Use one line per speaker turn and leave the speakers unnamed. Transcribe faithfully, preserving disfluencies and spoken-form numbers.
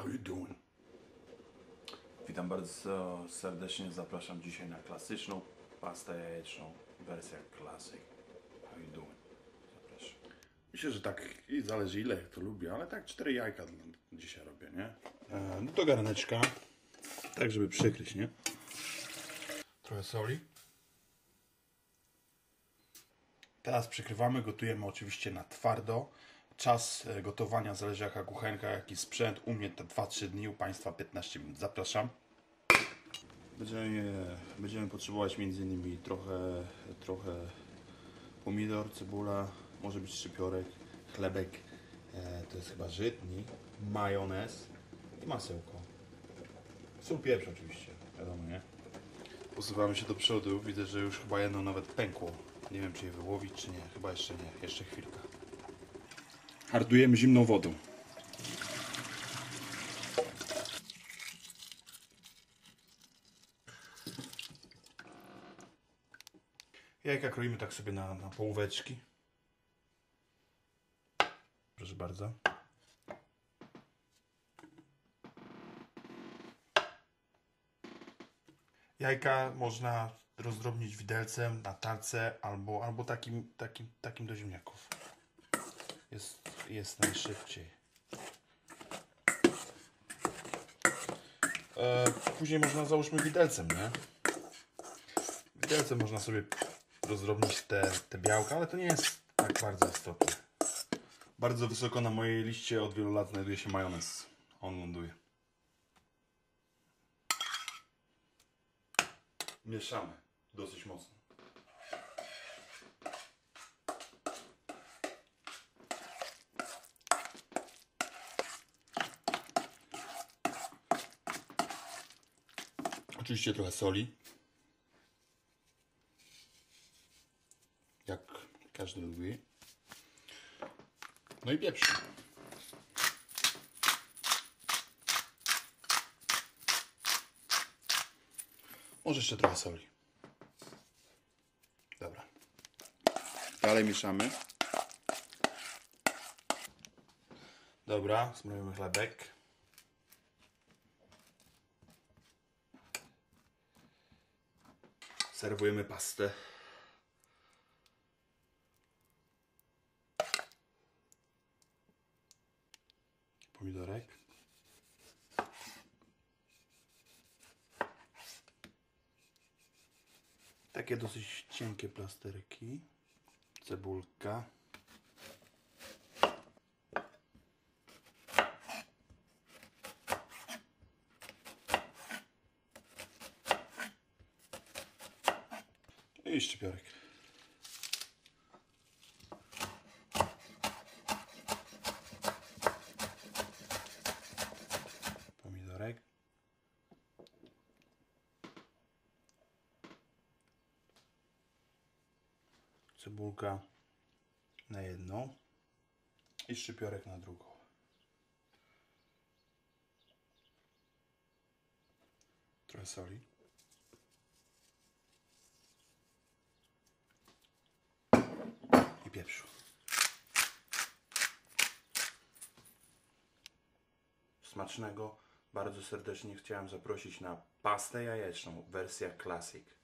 How you doing? Witam bardzo serdecznie, zapraszam dzisiaj na klasyczną pastę jajeczną, wersja classic. How you doing? Zapraszam. Myślę, że tak i zależy ile to lubię, ale tak cztery jajka dzisiaj robię, nie? E, no do garneczka, tak żeby przykryć, nie? Trochę soli. Teraz przykrywamy, gotujemy oczywiście na twardo. Czas gotowania zależy jaka kuchenka, jaki sprzęt. U mnie to dwa trzy dni, u Państwa piętnaście minut. Zapraszam. Będziemy, będziemy potrzebować między innymi trochę, trochę pomidor, cebula, może być szczypiorek, chlebek, e, to jest chyba żytni, majonez i masełko. Sól, pieprz oczywiście, wiadomo, nie? Posuwamy się do przodu, widzę, że już chyba jedno nawet pękło. Nie wiem, czy je wyłowić, czy nie. Chyba jeszcze nie. Jeszcze chwilkę. Hardujemy zimną wodą. Jajka kroimy tak sobie na, na połóweczki. Proszę bardzo. Jajka można rozdrobnić widelcem na tarce albo, albo takim, takim, takim do ziemniaków. Jest, jest najszybciej. E, później można, załóżmy, widelcem, nie? Widelcem można sobie rozdrobnić te, te białka, ale to nie jest tak bardzo istotne. Bardzo wysoko na mojej liście od wielu lat znajduje się majonez. On ląduje. Mieszamy dosyć mocno. Oczywiście trochę soli. Jak każdy lubi. No i pieprz. Może jeszcze trochę soli. Dobra. Dalej mieszamy. Dobra, zmrojemy chlebek. Serwujemy pastę. Pomidorek. Takie dosyć cienkie plasterki. Cebulka. I szczypiorek. Pomidorek. Cebulka na jedną i szczypiorek na drugą. Trochę soli. I pieprzu. Smacznego. Bardzo serdecznie chciałem zaprosić na pastę jajeczną, wersja classic.